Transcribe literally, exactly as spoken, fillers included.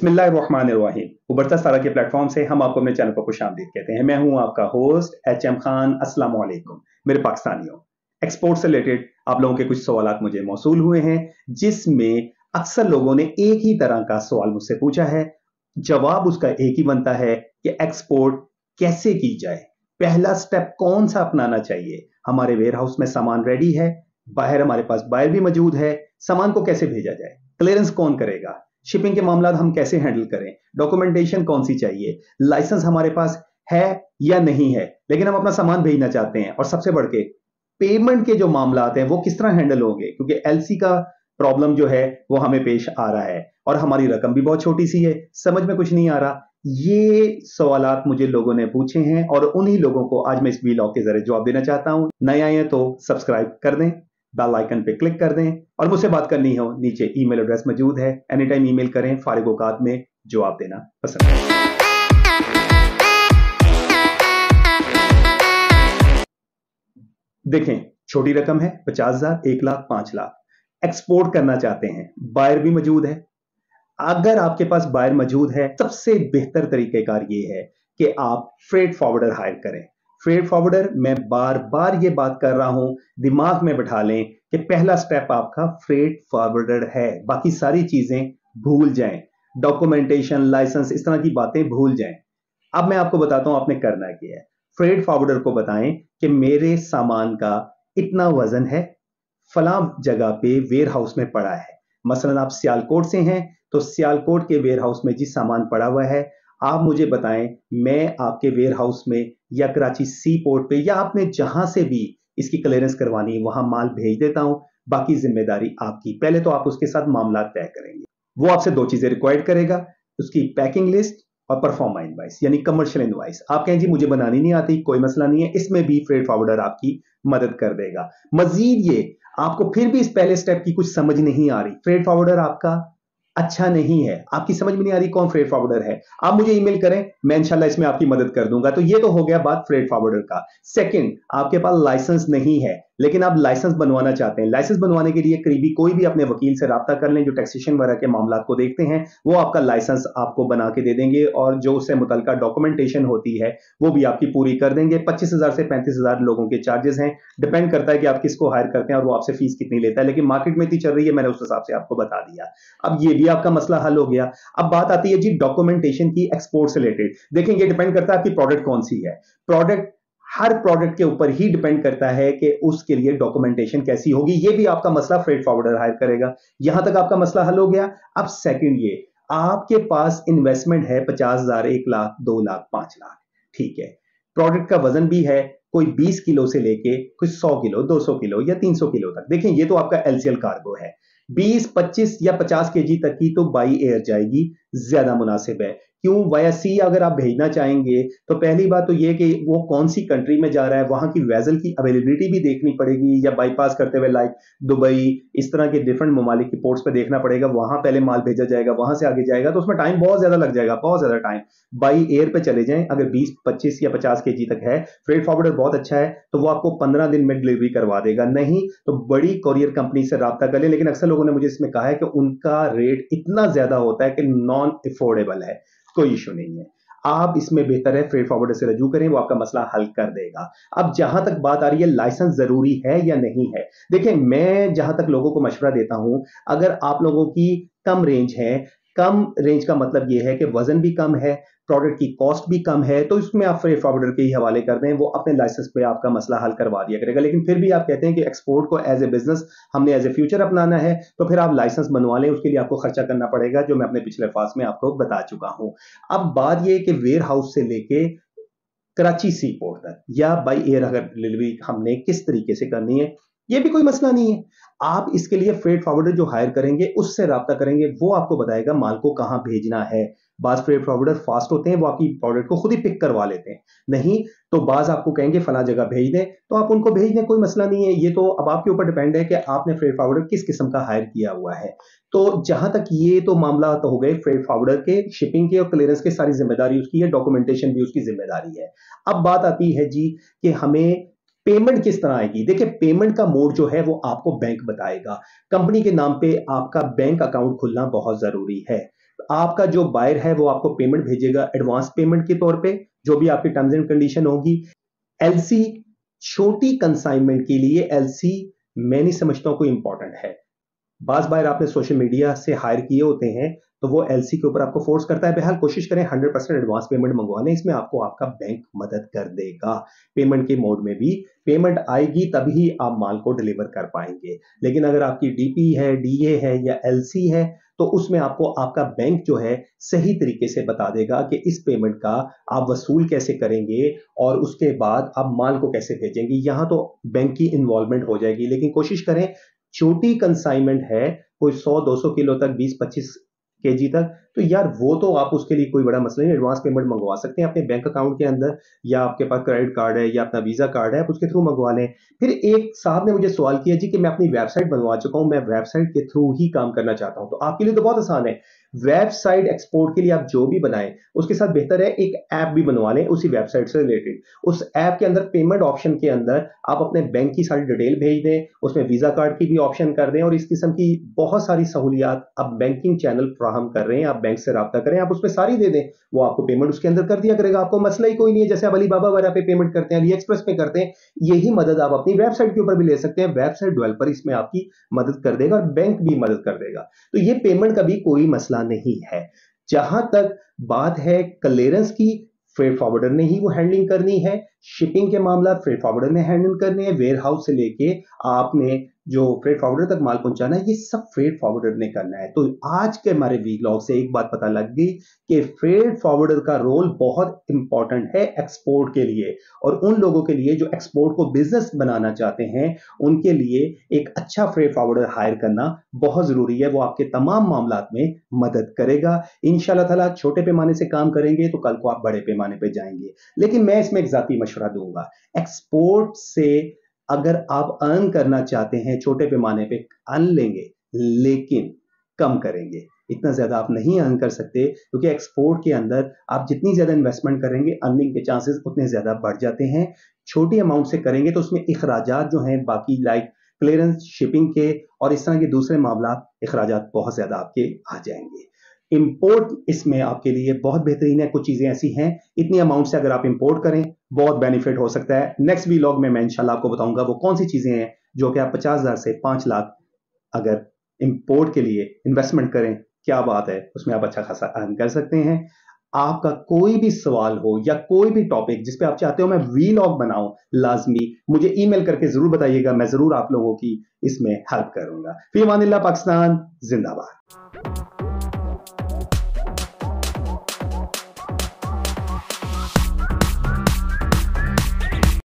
बिस्मिल्लाहिर्रहमानिर्रहीम। उबरता सारा के प्लेटफॉर्म से हम आपको अपने चैनल पर खुशामदीद कहते हैं। मैं हूं आपका होस्ट एच एम खान। अस्सलाम वालेकुम मेरे पाकिस्तानियों। एक्सपोर्ट से रिलेटेड आप लोगों के कुछ सवालात मुझे मौसूल हुए हैं, जिसमें अक्सर लोगों ने एक ही तरह का सवाल मुझसे पूछा है। जवाब उसका एक ही बनता है कि एक्सपोर्ट कैसे की जाए, पहला स्टेप कौन सा अपनाना चाहिए। हमारे वेयर हाउस में सामान रेडी है, बाहर हमारे पास बायर भी मौजूद है, सामान को कैसे भेजा जाए, क्लियरेंस कौन करेगा, शिपिंग के मामला हम कैसे हैंडल करें, डॉक्यूमेंटेशन कौन सी चाहिए, लाइसेंस हमारे पास है या नहीं है, लेकिन हम अपना सामान भेजना चाहते हैं, और सबसे बढ़ के पेमेंट के जो मामला आते हैं वो किस तरह हैंडल होंगे, क्योंकि एलसी का प्रॉब्लम जो है वो हमें पेश आ रहा है और हमारी रकम भी बहुत छोटी सी है, समझ में कुछ नहीं आ रहा। ये सवालात मुझे लोगों ने पूछे हैं और उन्हीं लोगों को आज मैं इस वीलॉग के जरिए जवाब देना चाहता हूं। नए आए हैं तो सब्सक्राइब कर दें, बेल आइकन पे क्लिक कर दें, और मुझसे बात करनी हो नीचे ईमेल एड्रेस मौजूद है, एनी टाइम ईमेल करें, फारिग औकात में जवाब देना पसंद है। देखें, छोटी रकम है, पचास हजार, एक लाख, पांच लाख, एक्सपोर्ट करना चाहते हैं, बायर भी मौजूद है। अगर आपके पास बायर मौजूद है, सबसे बेहतर तरीकेकार यह है कि आप फ्रेट फॉरवर्डर हायर करें। फ्रेट फॉरवर्डर, मैं बार बार ये बात कर रहा हूं, दिमाग में बैठा लें कि पहला स्टेप आपका फ्रेट फॉरवर्डर है, बाकी सारी चीजें भूल जाएं, डॉक्यूमेंटेशन, लाइसेंस, इस तरह की बातें भूल जाएं। अब मैं आपको बताता हूं आपने करना क्या है। फ्रेट फॉरवर्डर को बताएं कि मेरे सामान का इतना वजन है, फलां जगह पे वेयर हाउस में पड़ा है। मसलन आप सियालकोट से हैं तो सियालकोट के वेयर हाउस में जी सामान पड़ा हुआ है, आप मुझे बताएं, मैं आपके वेयर हाउस में या कराची सी पोर्ट पे या आपने जहां से भी इसकी क्लियरेंस करवानी वहां माल भेज देता हूं, बाकी जिम्मेदारी आपकी। पहले तो आप उसके साथ मामला तय करेंगे, वो आपसे दो चीजें रिक्वायर्ड करेगा, उसकी पैकिंग लिस्ट और परफॉर्मा इनवाइस यानी कमर्शियल इनवाइस। आप कहें जी मुझे बनानी नहीं आती, कोई मसला नहीं है, इसमें भी फ्रेट फॉरवर्डर आपकी मदद कर देगा। मजीद ये आपको फिर भी इस पहले स्टेप की कुछ समझ नहीं आ रही, फ्रेट फॉरवर्डर आपका अच्छा नहीं है, आपकी समझ में नहीं आ रही कौन फ्रेट फॉरवर्डर है, आप मुझे ईमेल करें, मैं इंशाल्लाह इसमें आपकी मदद कर दूंगा। तो ये तो हो गया बात फ्रेट फॉरवर्डर का। सेकंड, आपके पास लाइसेंस नहीं है लेकिन आप लाइसेंस बनवाना चाहते हैं। लाइसेंस बनवाने के लिए करीबी कोई भी अपने वकील से राब्ता कर लें जो टैक्सेशन वगैरह के मामला को देखते हैं, वो आपका लाइसेंस आपको बना के दे देंगे और जो उससे मुतल्लिका डॉक्यूमेंटेशन होती है वो भी आपकी पूरी कर देंगे। पच्चीस हजार से पैंतीस हजार लोगों के चार्जेस हैं, डिपेंड करता है कि आप किसको हायर करते हैं और वो आपसे फीस कितनी लेता है, लेकिन मार्केट में इतनी चल रही है, मैंने उस हिसाब से आपको बता दिया। अब ये भी आपका मसला हल हो गया। अब बात आती है जी डॉक्यूमेंटेशन की, एक्सपोर्ट से रिलेटेड। देखें, ये डिपेंड करता है आपकी प्रोडक्ट कौन सी है। प्रोडक्ट हर प्रोडक्ट के ऊपर ही डिपेंड करता है कि उसके लिए डॉक्यूमेंटेशन कैसी होगी। ये भी आपका मसला फ्रेट फॉरवर्डर हायर करेगा। यहां तक आपका मसला हल हो गया। अब सेकंड, ये आपके पास इन्वेस्टमेंट है पचास हजार, एक लाख, दो लाख, पांच लाख, ठीक है। प्रोडक्ट का वजन भी है, कोई बीस किलो से लेके कोई सौ किलो, दो सौ किलो या तीन सौ किलो तक। देखें, ये तो आपका एलसीएल कार्गो है। बीस, पच्चीस या पचास केजी तक की तो बाई एयर जाएगी, ज्यादा मुनासिब है। क्यों? वाया सी अगर आप भेजना चाहेंगे तो पहली बात तो यह कि वो कौन सी कंट्री में जा रहा है, वहां की वेजल की अवेलेबिलिटी भी देखनी पड़ेगी, या बाईपास करते हुए लाइक दुबई, इस तरह के डिफरेंट ममालिक की पोर्ट्स पे देखना पड़ेगा, वहां पहले माल भेजा जाएगा, वहां से आगे जाएगा, तो उसमें टाइम बहुत ज्यादा लग जाएगा, बहुत ज्यादा टाइम। बाई एयर पे चले जाएं, अगर बीस, पच्चीस या पचास के जी तक है, फ्रेट फॉरवर्डर बहुत अच्छा है तो वो आपको पंद्रह दिन में डिलीवरी करवा देगा। नहीं तो बड़ी कोरियर कंपनी से राब्ता कर ले, लेकिन अक्सर लोगों ने मुझे इसमें कहा है कि उनका रेट इतना ज्यादा होता है कि नॉन अफोर्डेबल है। कोई इशू नहीं है, आप इसमें बेहतर है फ्रेट फॉरवर्डर से रजू करें, वो आपका मसला हल कर देगा। अब जहां तक बात आ रही है लाइसेंस जरूरी है या नहीं है, देखिए मैं जहां तक लोगों को मशवरा देता हूं, अगर आप लोगों की कम रेंज है, कम रेंज का मतलब यह है कि वजन भी कम है, प्रोडक्ट की कॉस्ट भी कम है, तो इसमें आप फ्रेट फॉरवर्डर के ही हवाले कर दें, वो अपने लाइसेंस पे आपका मसला हल करवा दिया करेगा। लेकिन फिर भी आप कहते हैं कि एक्सपोर्ट को एज ए बिजनेस हमने एज ए फ्यूचर अपनाना है, तो फिर आप लाइसेंस बनवा लें, उसके लिए आपको खर्चा करना पड़ेगा, जो मैं अपने पिछले फास में आपको बता चुका हूं। अब बात यह कि वेयर हाउस से लेके कराची सी पोर्ट तक या बाई एयर अगर डिलीवरी हमने किस तरीके से करनी है, ये भी कोई मसला नहीं है। आप इसके लिए फ्रेट फॉरवर्डर जो हायर करेंगे उससे राब्ता करेंगे, वो आपको बताएगा माल को कहां भेजना है। बाज फ्रेट फॉरवर्डर फास्ट होते हैं, वो आपकी प्रोडक्ट को खुद ही पिक करवा लेते हैं। नहीं तो बाज आपको कहेंगे फला जगह भेज दें, तो आप उनको भेज दें, कोई मसला नहीं है। ये तो अब आपके ऊपर डिपेंड है कि आपने फ्रेट फॉरवर्डर किस किस्म का हायर किया हुआ है। तो जहां तक ये तो मामला तो हो गए फ्रेट फॉरवर्डर के, शिपिंग के और क्लियरेंस की सारी जिम्मेदारी उसकी है, डॉक्यूमेंटेशन भी उसकी जिम्मेदारी है। अब बात आती है जी कि हमें पेमेंट किस तरह आएगी। देखिए, पेमेंट का मोड जो है वो आपको बैंक बताएगा। कंपनी के नाम पे आपका बैंक अकाउंट खुलना बहुत जरूरी है। आपका जो बायर है वो आपको पेमेंट भेजेगा एडवांस पेमेंट के तौर पे, जो भी आपकी टर्म्स एंड कंडीशन होगी। एलसी छोटी कंसाइनमेंट के लिए एलसी मैं नहीं समझता हूं कोई इंपॉर्टेंट है। बाज बायर आपने सोशल मीडिया से हायर किए होते हैं तो वो एलसी के ऊपर आपको फोर्स करता है। बहरहाल कोशिश करें हंड्रेड परसेंट एडवांस पेमेंट मंगवा लें, इसमें आपको आपका बैंक मदद कर देगा। पेमेंट के मोड में भी पेमेंट आएगी तभी आप माल को डिलीवर कर पाएंगे। लेकिन अगर आपकी डीपी है, डीए है या एलसी है तो उसमें आपको आपका बैंक जो है सही तरीके से बता देगा कि इस पेमेंट का आप वसूल कैसे करेंगे और उसके बाद आप माल को कैसे भेजेंगे। यहां तो बैंक की इन्वॉल्वमेंट हो जाएगी। लेकिन कोशिश करें छोटी कंसाइनमेंट है, कोई सौ दो सौ किलो तक, बीस पच्चीस केजी तक, तो यार वो तो आप उसके लिए कोई बड़ा मसला नहीं, एडवांस पेमेंट मंगवा सकते हैं अपने बैंक अकाउंट के अंदर, या आपके पास क्रेडिट कार्ड है या अपना वीजा कार्ड है आप उसके थ्रू मंगवा लें। फिर एक साहब ने मुझे सवाल किया जी कि मैं अपनी वेबसाइट बनवा चुका हूं, मैं वेबसाइट के थ्रू ही काम करना चाहता हूं। तो आपके लिए तो बहुत आसान है, वेबसाइट एक्सपोर्ट के लिए आप जो भी बनाएं उसके साथ बेहतर है एक ऐप भी बनवा लें उसी वेबसाइट से रिलेटेड। उस ऐप के अंदर पेमेंट ऑप्शन के अंदर आप अपने बैंक की सारी डिटेल भेज दें, उसमें वीजा कार्ड की भी ऑप्शन कर दें और इस किस्म की बहुत सारी सहूलियात अब बैंकिंग चैनल फ्राहम कर रहे हैं। आप बैंक से राब्ता करें, आप उसमें सारी दे दें, वो आपको पेमेंट उसके अंदर कर दिया करेगा, आपको मसला ही कोई नहीं है। जैसे आप अलीबाबा वगैरह पे पेमेंट करते हैं, अली एक्सप्रेस पे करते हैं, यही मदद आप अपनी वेबसाइट के ऊपर भी ले सकते हैं। वेबसाइट डेवलपर इसमें आपकी मदद कर देगा और बैंक भी मदद कर देगा। तो ये पेमेंट का भी कोई मसला नहीं है। जहां तक बात है क्लियरेंस की, फ्रेट फॉरवर्डर ने ही वो हैंडलिंग करनी है। शिपिंग के मामला फ्रेट फॉरवर्डर ने हैंडल करने हैं। वेयर हाउस से लेके आपने जो फ्रेट फॉरवर्डर तक माल पहुंचाना है, ये सब फ्रेट फॉरवर्डर ने करना है। तो आज के हमारे वीलॉग से एक बात पता लग गई कि फ्रेट फॉरवर्डर का रोल बहुत इंपॉर्टेंट है एक्सपोर्ट के लिए, और उन लोगों के लिए जो एक्सपोर्ट को बिजनेस बनाना चाहते हैं उनके लिए एक अच्छा फ्रेट फॉरवर्डर हायर करना बहुत जरूरी है। वो आपके तमाम मामलात में मदद करेगा। इंशाल्लाह ताला छोटे पैमाने से काम करेंगे तो कल को आप बड़े पैमाने पे जाएंगे। लेकिन मैं इसमें एक जाती मशवरा दूंगा, एक्सपोर्ट से अगर आप अर्न करना चाहते हैं छोटे पैमाने पे अर्न लेंगे, लेकिन कम करेंगे। इतना ज्यादा आप नहीं अर्न कर सकते क्योंकि एक्सपोर्ट के अंदर आप जितनी ज्यादा इन्वेस्टमेंट करेंगे अर्निंग के चांसेस उतने ज्यादा बढ़ जाते हैं। छोटी अमाउंट से करेंगे तो उसमें इखराजात जो हैं बाकी लाइक क्लियरेंस, शिपिंग के और इस तरह के दूसरे मामला इखराजात बहुत ज्यादा आपके आ जाएंगे। इंपोर्ट इसमें आपके लिए बहुत बेहतरीन है। कुछ चीजें ऐसी हैं, इतनी अमाउंट से अगर आप इंपोर्ट करें बहुत बेनिफिट हो सकता है। नेक्स्ट वीलॉग में मैं इंशाल्लाह आपको बताऊंगा वो कौन सी चीजें हैं जो कि आप पचास हजार से पांच लाख अगर इंपोर्ट के लिए इन्वेस्टमेंट करें, क्या बात है, उसमें आप अच्छा खासा अर्न कर सकते हैं। आपका कोई भी सवाल हो या कोई भी टॉपिक जिस पे आप चाहते हो मैं वीलॉग बनाऊं, लाजमी मुझे ईमेल करके जरूर बताइएगा, मैं जरूर आप लोगों की इसमें हेल्प करूंगा। फी अमानिल्लाह, पाकिस्तान जिंदाबाद।